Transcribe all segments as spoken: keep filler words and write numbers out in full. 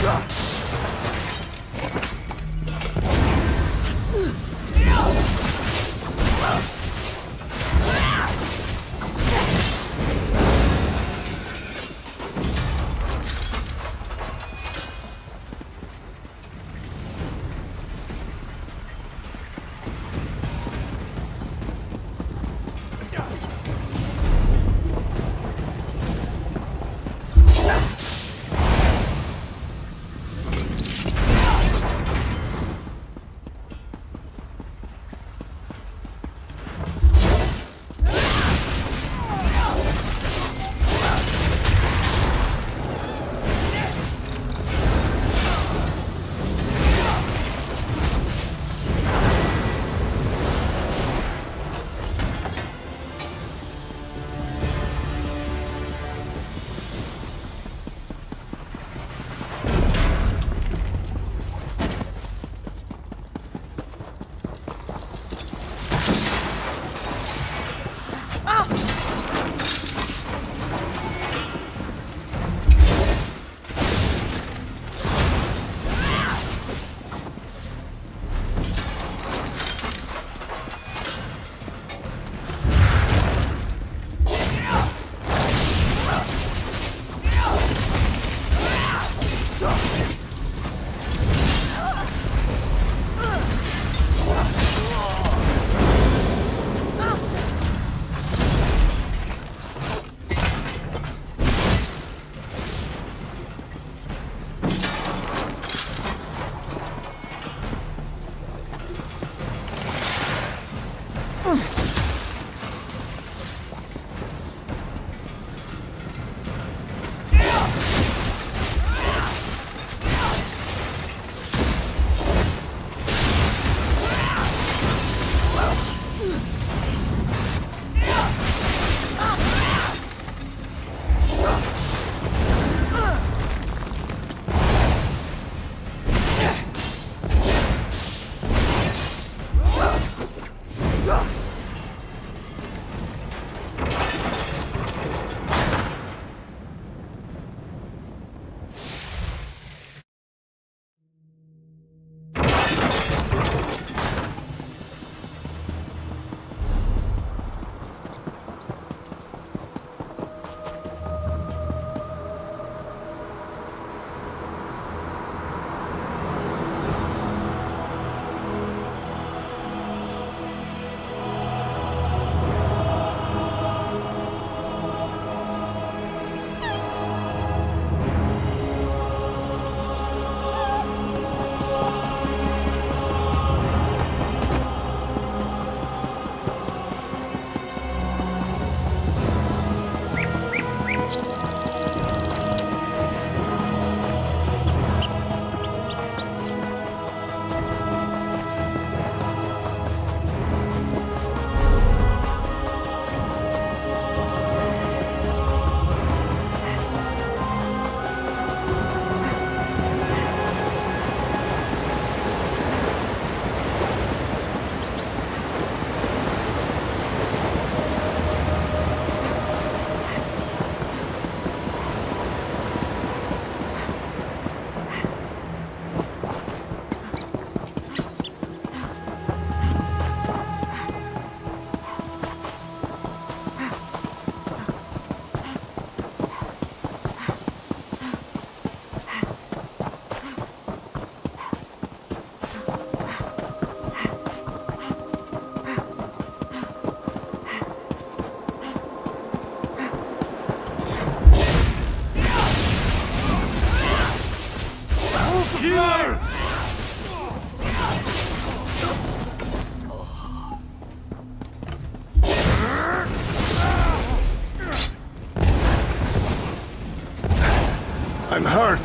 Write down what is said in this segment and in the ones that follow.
I'm hurt.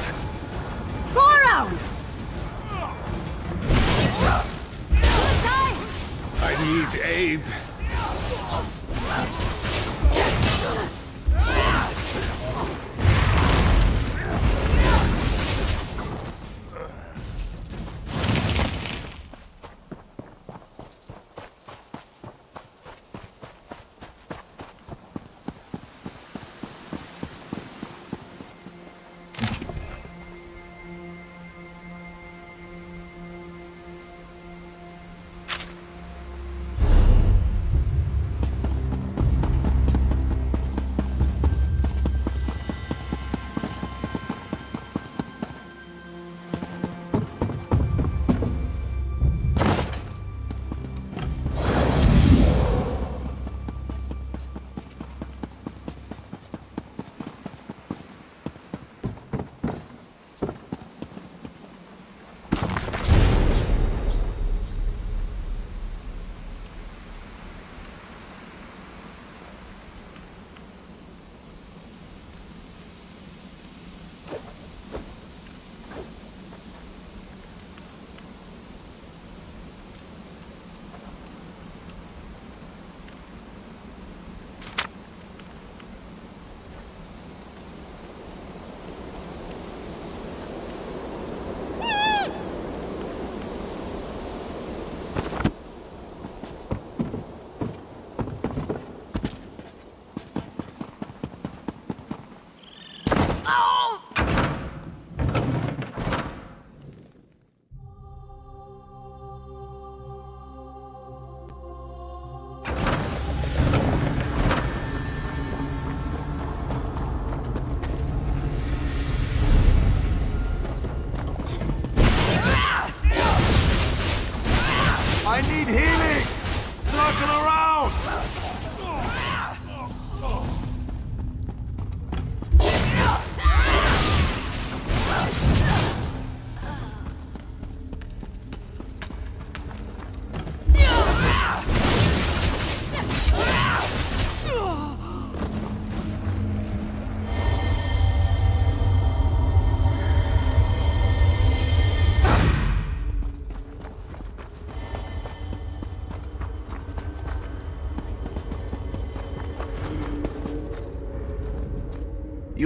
Go around! I need aid.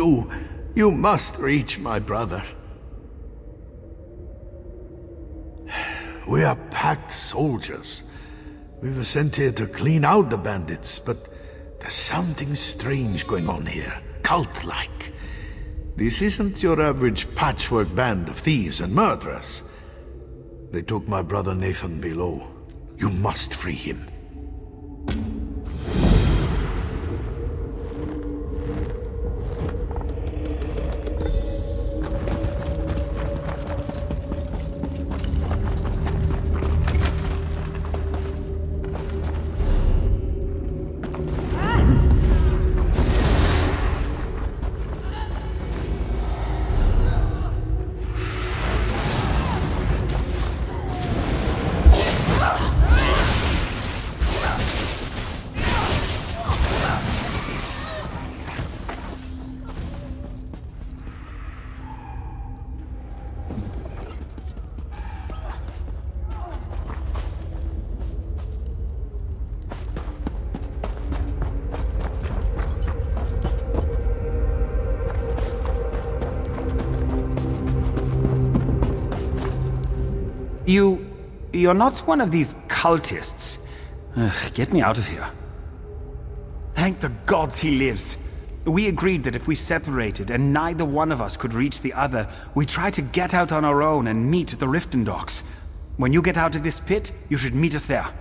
You... you must reach my brother. We are Pact soldiers. We were sent here to clean out the bandits, but there's something strange going on here. Cult-like. This isn't your average patchwork band of thieves and murderers. They took my brother Nathan below. You must free him. You... you're not one of these cultists. Ugh, get me out of here. Thank the gods he lives. We agreed that if we separated and neither one of us could reach the other, we'd try to get out on our own and meet at the Riften docks. When you get out of this pit, you should meet us there.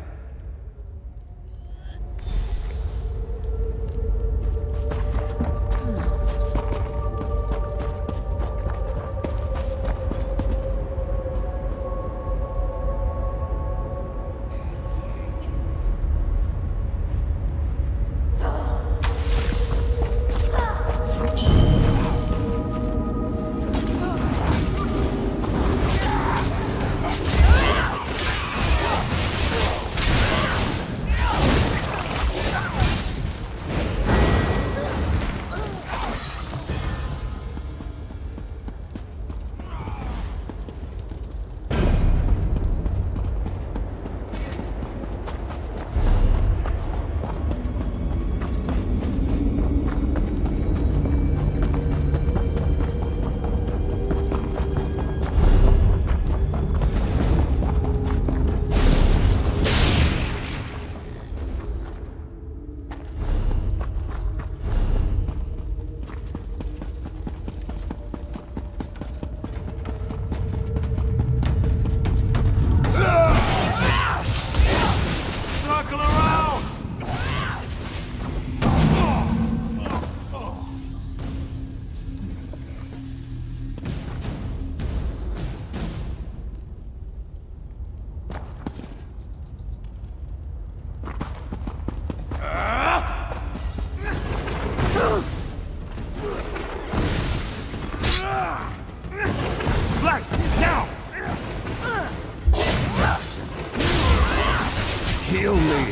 Heal me.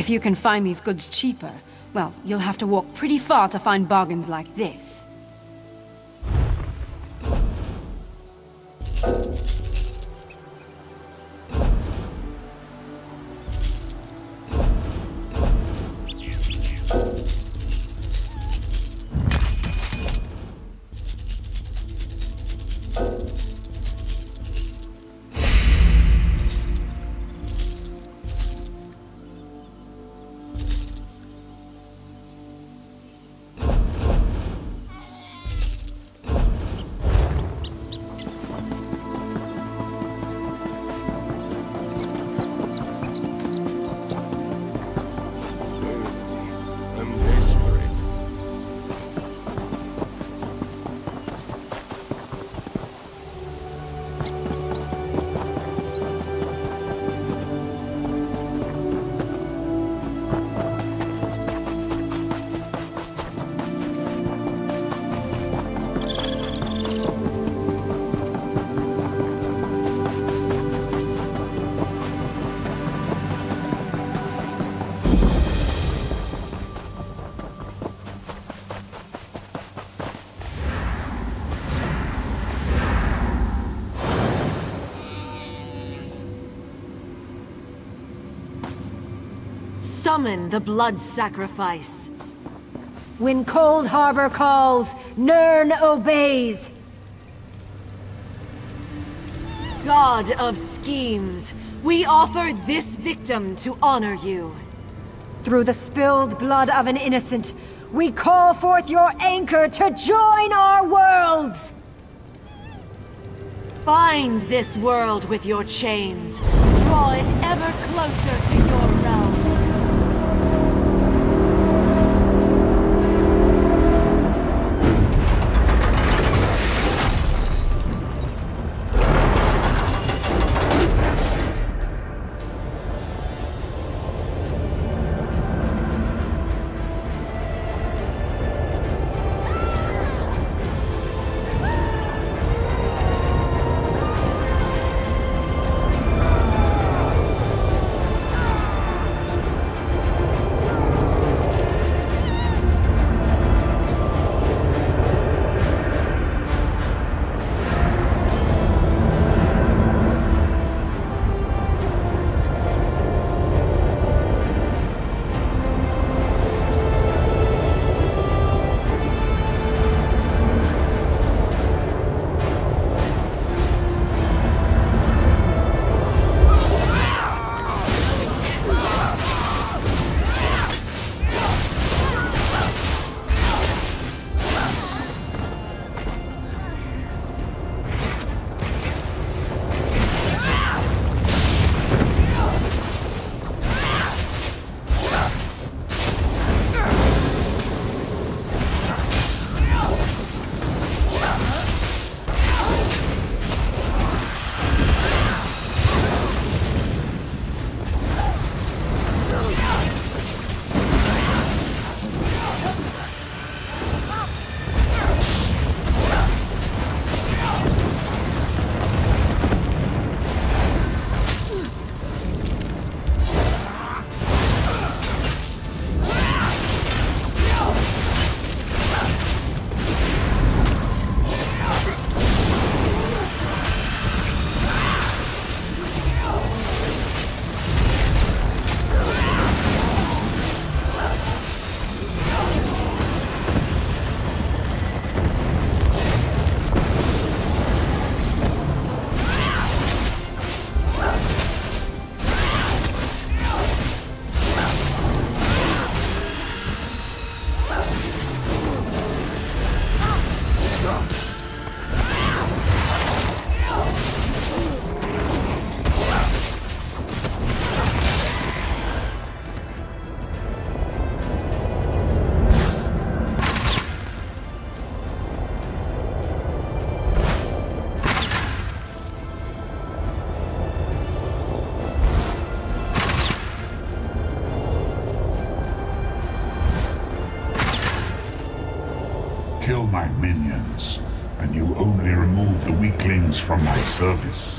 If you can find these goods cheaper, well, you'll have to walk pretty far to find bargains like this. Summon the blood sacrifice. When Cold Harbor calls, Nirn obeys. God of schemes, we offer this victim to honor you. Through the spilled blood of an innocent, we call forth your anchor to join our worlds! Bind this world with your chains. Draw it ever closer to your realm. Kill my minions, and you only remove the weaklings from my service.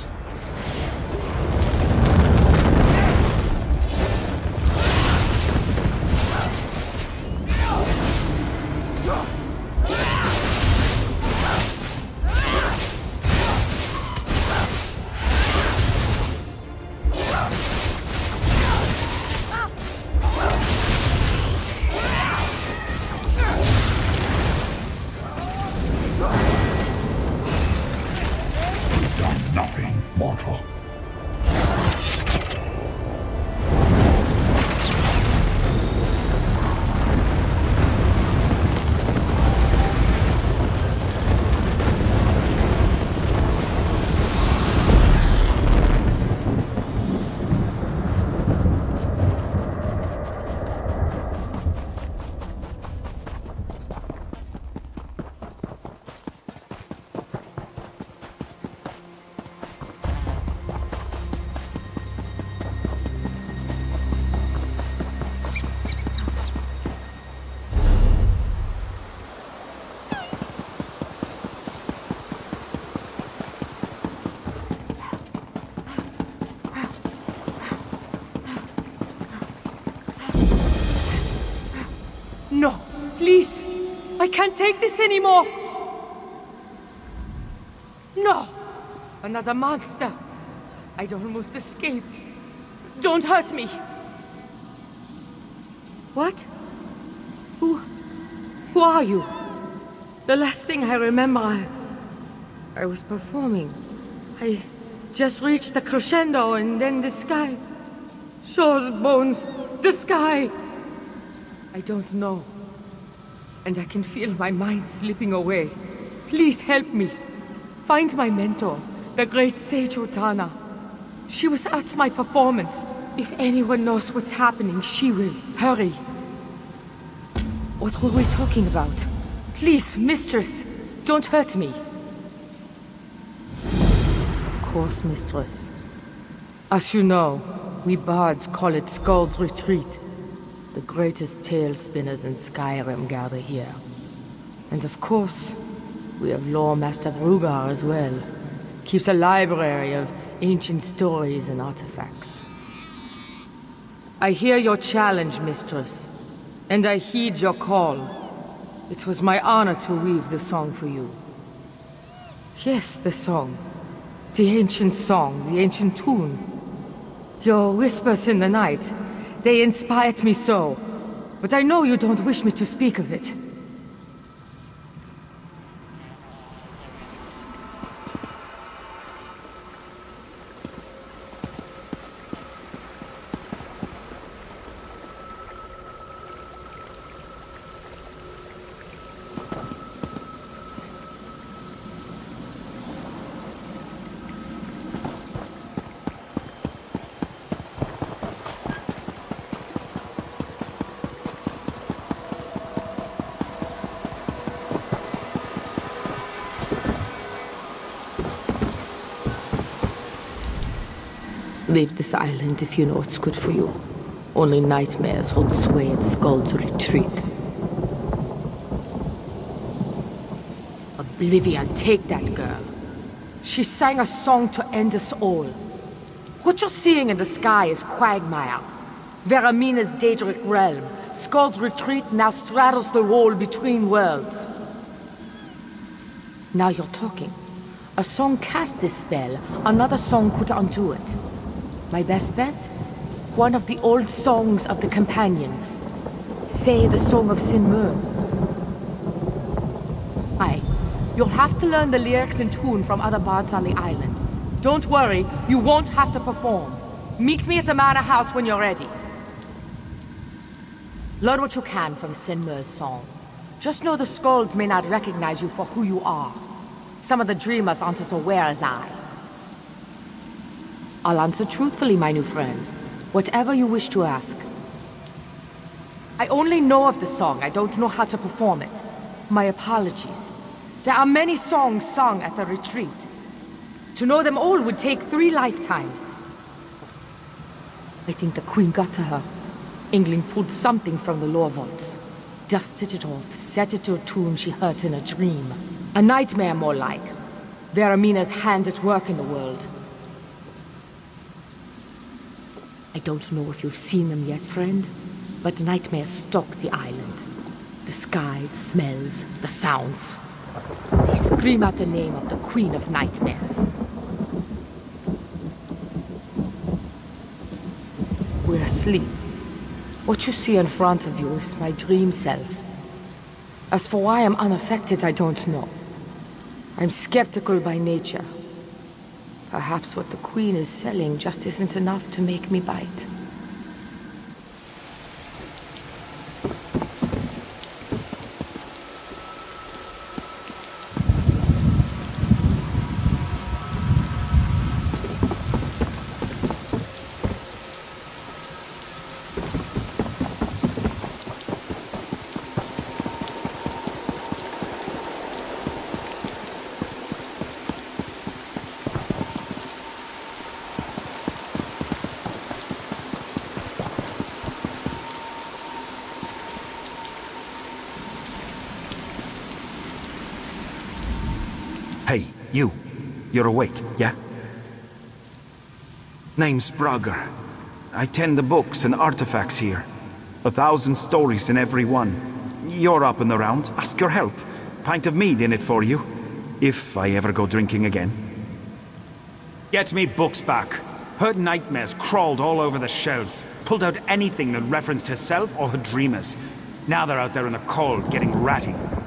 No, please. I can't take this anymore. No! Another monster. I'd almost escaped. Don't hurt me. What? Who... Who are you? The last thing I remember, I... I was performing. I just reached the crescendo and then the sky. Shores, bones, the sky. I don't know. And I can feel my mind slipping away. Please help me. Find my mentor, the great Sage Otana. She was at my performance. If anyone knows what's happening, she will. Hurry. What were we talking about? Please, mistress, don't hurt me. Of course, mistress. As you know, we bards call it Skuld's Retreat. The greatest tale spinners in Skyrim gather here. And of course, we have Lore Master Brugar as well. Keeps a library of ancient stories and artifacts. I hear your challenge, mistress, and I heed your call. It was my honor to weave the song for you. Yes, the song. The ancient song, the ancient tune. Your whispers in the night, they inspired me so. But I know you don't wish me to speak of it. Leave this island if you know what's good for you. Only nightmares hold sway at Skuld's Retreat. Oblivion, take that girl. She sang a song to end us all. What you're seeing in the sky is quagmire. Veramina's Daedric realm. Skuld's Retreat now straddles the wall between worlds. Now you're talking. A song cast this spell, another song could undo it. My best bet? One of the old songs of the Companions. Say the Song of Sinmur. Aye. You'll have to learn the lyrics and tune from other bards on the island. Don't worry, you won't have to perform. Meet me at the manor house when you're ready. Learn what you can from Sinmur's song. Just know the Skulls may not recognize you for who you are. Some of the dreamers aren't as aware as I. I'll answer truthfully, my new friend. Whatever you wish to ask. I only know of the song, I don't know how to perform it. My apologies. There are many songs sung at the retreat. To know them all would take three lifetimes. I think the Queen got to her. England pulled something from the lore vaults. Dusted it off, set it to a tune she heard in a dream. A nightmare, more like. Veramina's hand at work in the world. I don't know if you've seen them yet, friend, but nightmares stalk the island. The sky, the smells, the sounds. They scream out the name of the Queen of Nightmares. We're asleep. What you see in front of you is my dream self. As for why I'm unaffected, I don't know. I'm skeptical by nature. Perhaps what the Queen is selling just isn't enough to make me bite. Hey, you. You're awake, yeah? Name's Brugger. I tend the books and artifacts here. A thousand stories in every one. You're up and around. Ask your help. Pint of mead in it for you, if I ever go drinking again. Get me books back. Her nightmares crawled all over the shelves, pulled out anything that referenced herself or her dreamers. Now they're out there in the cold, getting ratty.